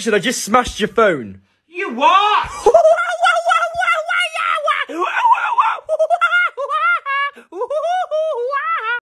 malfunction. I just smashed your phone. You what?